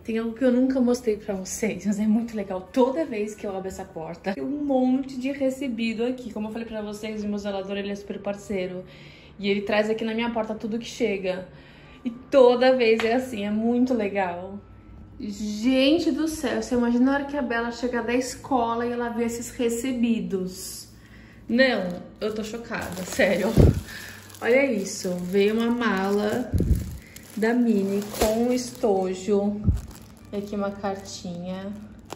Tem algo que eu nunca mostrei pra vocês, mas é muito legal. Toda vez que eu abro essa porta, tem um monte de recebido aqui. Como eu falei pra vocês, o meu zelador, ele é super parceiro. E ele traz aqui na minha porta tudo que chega. E toda vez é assim, é muito legal. Gente do céu, você imagina a hora que a Bela chegar da escola e ela vê esses recebidos. Não, eu tô chocada, sério. Olha isso, veio uma mala da Mini com estojo. E aqui uma cartinha.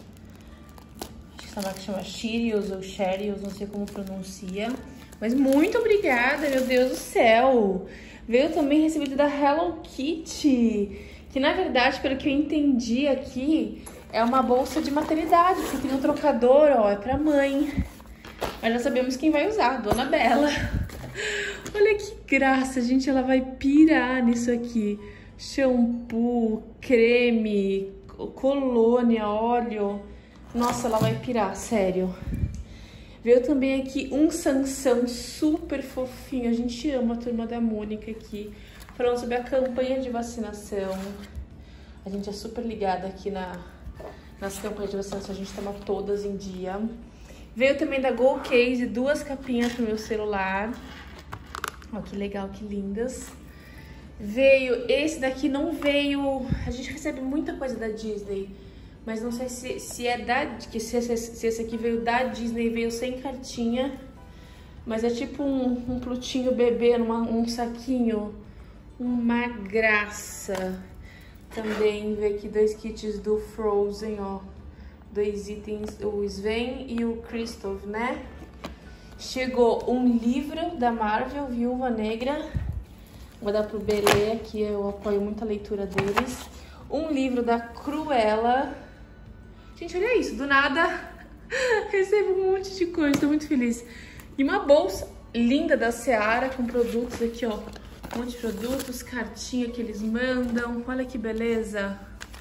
Acho que essa marca chama Cheerios ou Cheerios, não sei como pronuncia. Mas muito obrigada, meu Deus do céu. Veio também recebido da Hello Kitty, que na verdade, pelo que eu entendi aqui, é uma bolsa de maternidade, porque tem um trocador, ó, é pra mãe. Mas já sabemos quem vai usar, a Dona Bela. Olha que graça, gente, ela vai pirar nisso aqui. Shampoo, creme, colônia, óleo. Nossa, ela vai pirar, sério. Veio também aqui um Sansão super fofinho. A gente ama a Turma da Mônica aqui. Falando sobre a campanha de vacinação. A gente é super ligada aqui nas campanhas de vacinação. A gente toma todas em dia. Veio também da Go Case 2 capinhas pro meu celular. Olha que legal, que lindas. Veio, esse daqui não veio... A gente recebe muita coisa da Disney, mas não sei se é da... Se esse aqui veio da Disney, veio sem cartinha. Mas é tipo um plutinho bebê, um saquinho. Uma graça. Também veio aqui 2 kits do Frozen, ó. 2 itens, o Sven e o Kristoff, né? Chegou um livro da Marvel, Viúva Negra. Vou dar pro Belê, que eu apoio muito a leitura deles. Um livro da Cruella. Gente, olha isso, do nada recebo um monte de coisa, tô muito feliz. E uma bolsa linda da Seara com produtos aqui, ó. Um monte de produtos, cartinha que eles mandam. Olha que beleza.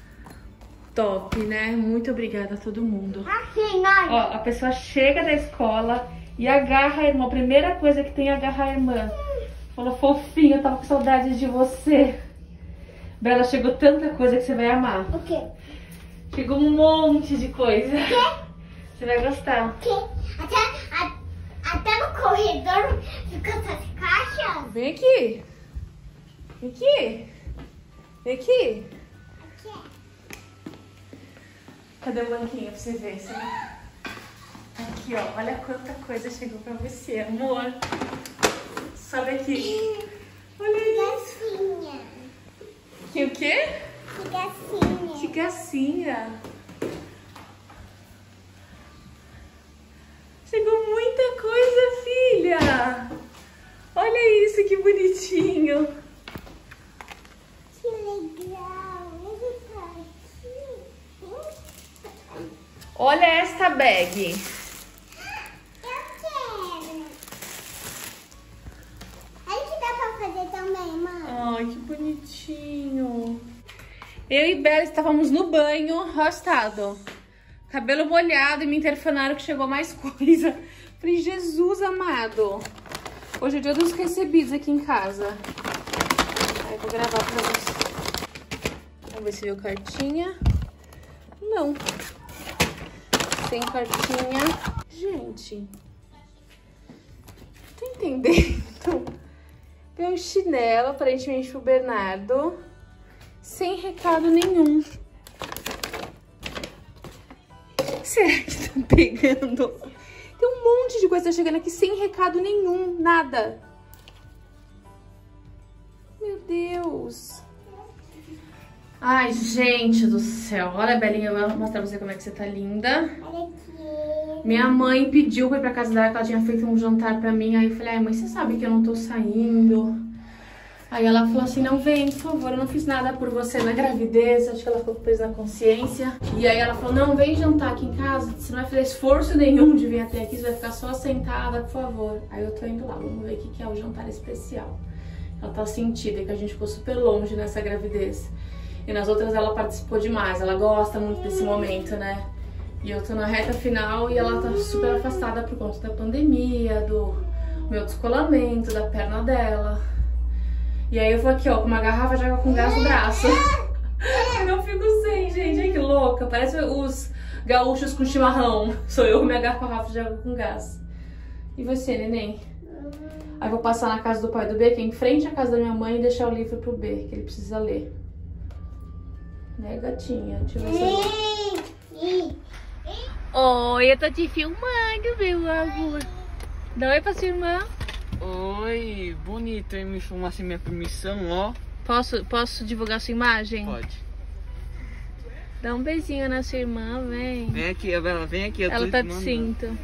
Top, né? Muito obrigada a todo mundo. Ó, a pessoa chega da escola e agarra a irmã. A primeira coisa que tem é agarrar a irmã. Falou, fofinho, eu tava com saudade de você. Bela, chegou tanta coisa que você vai amar. O quê? Chegou um monte de coisa. O quê? Você vai gostar. O quê? Até no corredor ficam essas caixas. Vem aqui. Vem aqui. Vem aqui. Aqui. Cadê o banquinho pra você ver? Aqui, ó. Olha quanta coisa chegou pra você, amor. Sobe aqui. Olha isso. Gracinha. Que o quê? Que gracinha. Que gracinha. Chegou muita coisa, filha. Olha isso, que bonitinho. Que legal. Ele tá aqui. Olha esta bag. Ai, que bonitinho. Eu e Bela estávamos no banho, ó o estado. Cabelo molhado e me interfonaram que chegou mais coisa. Falei, Jesus amado. Hoje é o dia dos recebidos aqui em casa. Aí vou gravar pra vocês. Vamos ver se veio cartinha. Não. Tem cartinha. Gente. Tá entendendo? Tem um chinelo, aparentemente pro Bernardo, sem recado nenhum. O que será que estão pegando? Tem um monte de coisa chegando aqui sem recado nenhum, nada. Meu Deus. Ai, gente do céu. Olha, Belinha, eu vou mostrar pra você como é que você tá linda. Olha aqui. Minha mãe pediu pra ir pra casa dela, que ela tinha feito um jantar pra mim. Aí eu falei, ai mãe, você sabe que eu não tô saindo. Aí ela falou assim, não vem, por favor, eu não fiz nada por você na gravidez. Acho que ela ficou presa na consciência. E aí ela falou, não, vem jantar aqui em casa. Você não vai fazer esforço nenhum de vir até aqui, você vai ficar só sentada, por favor. Aí eu tô indo lá, vamos ver o que é o jantar especial. Ela tá sentida, que a gente ficou super longe nessa gravidez. E nas outras ela participou demais, ela gosta muito desse momento, né? E eu tô na reta final e ela tá super afastada por conta da pandemia, do meu descolamento, da perna dela. E aí eu vou aqui, ó, com uma garrafa de água com gás no braço. Eu fico sei, gente. Ai, que louca. Parece os gaúchos com chimarrão. Sou eu com minha garrafa de água com gás. E você, neném? Aí vou passar na casa do pai do B, que é em frente à casa da minha mãe, e deixar o livro pro B, que ele precisa ler. Né, gatinha? Deixa eu ver se Oi, eu tô te filmando, meu amor. Dá oi pra sua irmã. Oi, bonito, hein? Me filmar sem minha permissão, ó. Posso divulgar sua imagem? Pode. Dá um beijinho na sua irmã, vem. Vem aqui, Bela, vem aqui. Ela tá de cinto.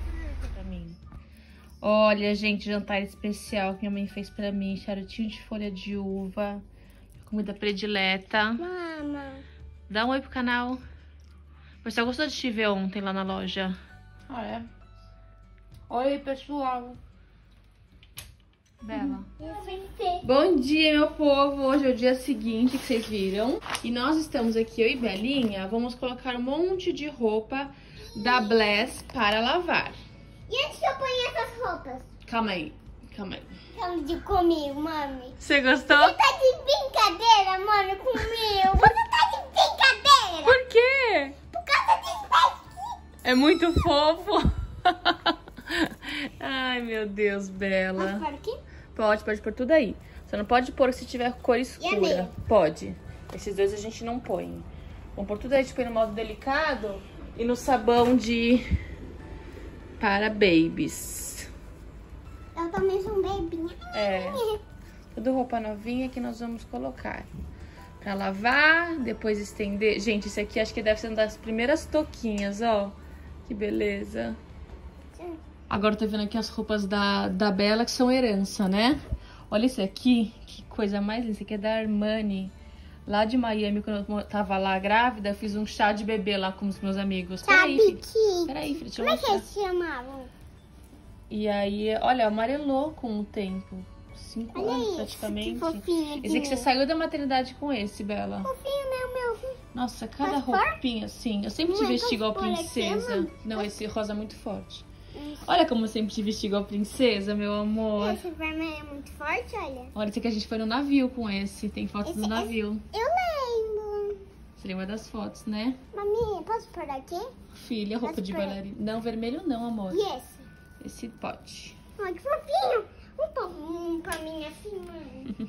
Olha, gente, jantar especial que minha mãe fez pra mim. Charutinho de folha de uva. Comida predileta. Mama. Dá um oi pro canal. Você gostou de te ver ontem lá na loja? Ah, é? Oi, pessoal. Bela. Bom dia, meu povo. Hoje é o dia seguinte que vocês viram. E nós estamos aqui, eu e Belinha. Vamos colocar um monte de roupa da Bless para lavar. E antes que eu ponho essas roupas? Calma aí. Calma de comigo, mami. Você gostou? Você tá de brincadeira, mami, comigo. Você tá de brincadeira. Por quê? Por causa disso daqui. É muito fofo. Ai, meu Deus, Bela. Posso pôr aqui? Pode pôr tudo aí. Você não pode pôr se tiver cor escura. Pode. Esses dois a gente não põe. Vamos pôr tudo aí, tipo, no modo delicado e no sabão de... para babies. Eu também sou um bebinha. É. Tudo roupa novinha que nós vamos colocar. Pra lavar, depois estender. Gente, isso aqui acho que deve ser uma das primeiras touquinhas, ó. Que beleza. Agora eu tô vendo aqui as roupas da Bela, que são herança, né? Olha esse aqui, que coisa mais linda. Esse aqui é da Armani. Lá de Miami, quando eu tava lá grávida, eu fiz um chá de bebê lá com os meus amigos. Peraí, filho, deixa eu Como é que mostrar. eles se chamavam? E aí, olha, amarelou com o tempo. 5 Olha anos isso, praticamente. que fofinho. Esse aqui você saiu da maternidade com esse, Bela. Fofinho, né, meu? Nossa, cada Pode pôr? roupinha, assim. Eu sempre te Mãe, vesti igual posso pôr aqui, princesa. mãe? Não, esse rosa é muito forte. Olha como eu sempre te vesti igual princesa, meu amor. Esse vermelho é muito forte, olha. Olha, esse aqui a gente foi no navio com esse. Tem fotos do navio. Eu lembro. Você lembra das fotos, né? Mami, posso pôr aqui? Filha, roupa de bailarina. Não, vermelho não, amor. E esse? Esse pode. Ai, que fofinho. Um pra mim assim, mãe.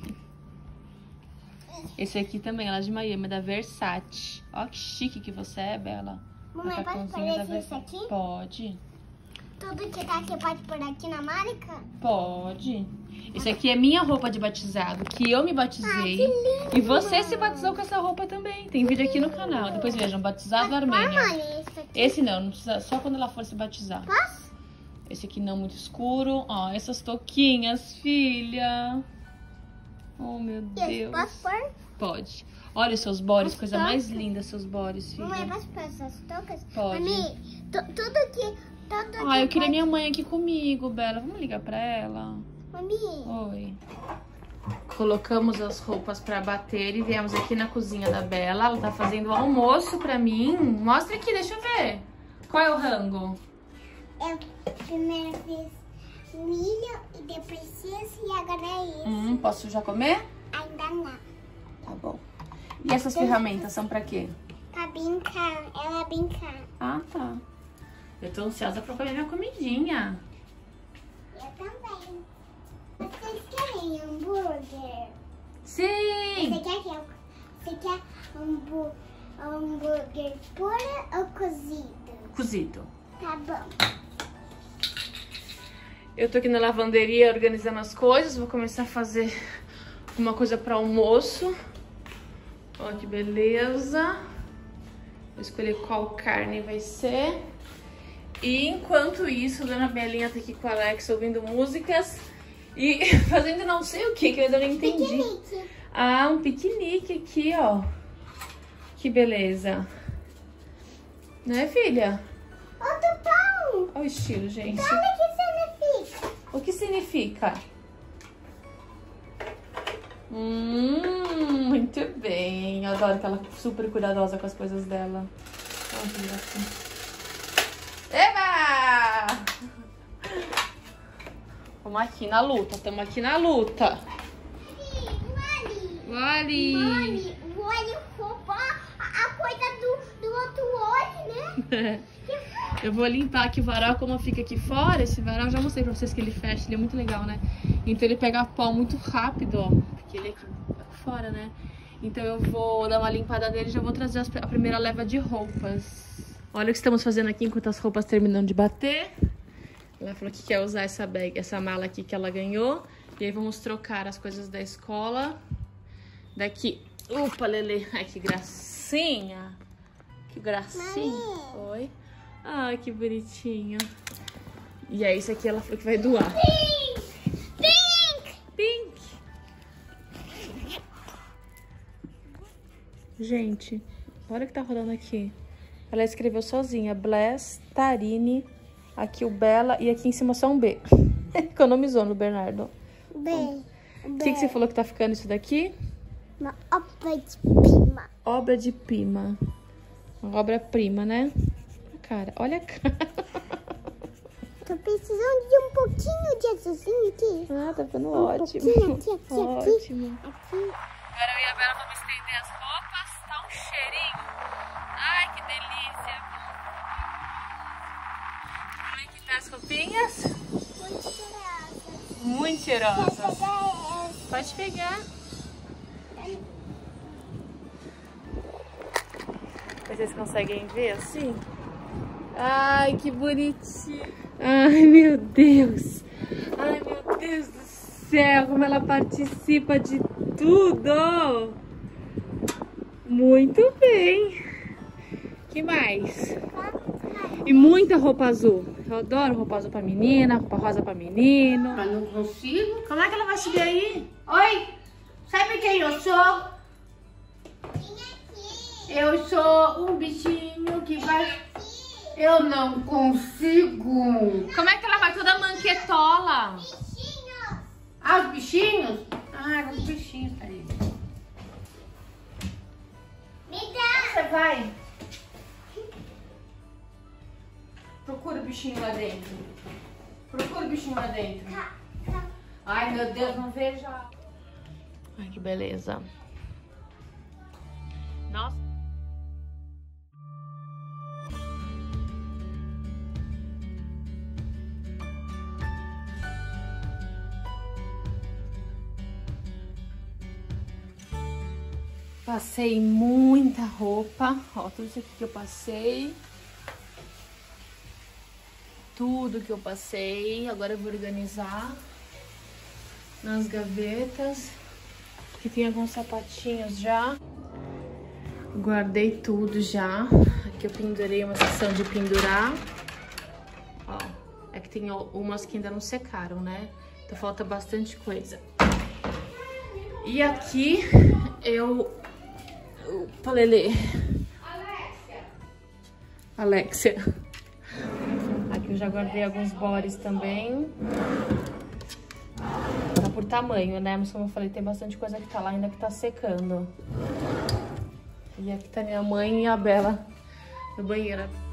Esse aqui também, ela é de Miami, da Versace. Ó que chique que você é, Bela. Mamãe, posso Macacãozinho da pôr esse Versace. aqui? Pode. Tudo que tá aqui pode pôr aqui na marca? Pode. Esse aqui é minha roupa de batizado, que eu me batizei. Ai, que lindo. E você se batizou com essa roupa também. Tem vídeo aqui no canal. Depois vejam, batizado Armênia. Mãe, esse aqui. Esse não precisa, só quando ela for se batizar. Posso? Esse aqui não muito escuro. Ó, essas touquinhas, filha. Oh, meu Esse, Deus. posso pôr? Pode. Olha os seus bores, As coisa mais toucas? linda, seus bores, filha. Mamãe, posso pôr essas toucas? Pode. Mami, tudo que... Ah, eu queria minha mãe aqui comigo, Bela. Vamos ligar pra ela? Mami, Oi. Colocamos as roupas pra bater e viemos aqui na cozinha da Bela. Ela tá fazendo o almoço pra mim. Mostra aqui, deixa eu ver. Qual é o rango? eu primeiro fiz milho e depois isso e agora é isso. Posso já comer? Ainda não. Tá bom. E essas ferramentas são pra quê? Pra brincar, ela brincar. Ah, tá. Eu tô ansiosa pra comer minha comidinha. Eu também. Vocês querem hambúrguer? Sim! Você quer hambúrguer puro ou cozido? Cozido. Tá bom. Eu tô aqui na lavanderia organizando as coisas. Vou começar a fazer uma coisa para almoço. Ó, que beleza. Vou escolher qual carne vai ser. E enquanto isso, a dona Belinha tá aqui com a Alexa ouvindo músicas e fazendo não sei o que eu ainda não entendi. Piquenique. Ah, um piquenique aqui, ó. Que beleza. Né, filha? Outro pão. Olha o estilo, gente. Olha o que significa. O que significa? Muito bem. Eu adoro que ela é super cuidadosa com as coisas dela. Vamos ver assim. Eba! Vamos aqui na luta. Estamos aqui na luta. Mami, Wally. o olho roubou a coisa do outro olho, né? Eu vou limpar aqui o varal, como fica aqui fora. Esse varal, já mostrei pra vocês que ele fecha, ele é muito legal, né? Então ele pega pó muito rápido, ó. Porque ele é aqui fora, né? Então eu vou dar uma limpada nele e já vou trazer a primeira leva de roupas. Olha o que estamos fazendo aqui enquanto as roupas terminam de bater. Ela falou que quer usar essa mala aqui que ela ganhou. E aí vamos trocar as coisas da escola. Daqui. Opa, Lelê. Ai, que gracinha. Que gracinha. Mami. Oi. Ai, que bonitinho. E aí, isso aqui ela falou que vai doar. Pink! Pink. Gente, olha o que tá rodando aqui. Ela escreveu sozinha. Bless, Tarine. Aqui o Bela. E aqui em cima só um B. Economizou no Bernardo. B. O que você falou que tá ficando isso daqui? Uma obra de prima. Obra de prima. Uma obra-prima, né? Cara, olha a cara. Tô precisando de um pouquinho de azulzinho aqui. Ah, tá ficando ótimo. Pouquinho aqui, aqui. Ótimo. Aqui. Agora eu e a Bela vamos estender as roupas. Tá um cheirinho. Ai, que delícia. Como é que tá as roupinhas? Muito cheirosa. Muito cheirosas. Quer pegar essa? Pode pegar. Vocês conseguem ver assim? Ai, que bonitinho. Ai, meu Deus. Ai, meu Deus do céu. Como ela participa de tudo. Muito bem. Que mais? E muita roupa azul. Eu adoro roupa azul pra menina, roupa rosa pra menino. Mas não consigo. Como é que ela vai subir aí? Oi, sabe quem eu sou? Eu sou um bichinho que vai... Eu não consigo. Como é que ela vai toda manquetola? Ah, os bichinhos? Ah, os bichinhos, peraí. Me dá. Você vai? Procura o bichinho lá dentro. Procura o bichinho lá dentro. Ai, meu Deus, não vejo. Ai, que beleza. Nossa. Passei muita roupa. Ó, tudo isso aqui que eu passei. Tudo que eu passei. Agora eu vou organizar nas gavetas. Aqui tem alguns sapatinhos já. Guardei tudo já. Aqui eu pendurei uma seção de pendurar. Ó, é que tem umas que ainda não secaram, né? Então falta bastante coisa. E aqui eu... Opa, Lelê. Alexia. Aqui eu já guardei alguns bores também. Tá por tamanho, né? Mas como eu falei, tem bastante coisa que tá lá ainda que tá secando. E aqui tá minha mãe e a Bela no banheiro.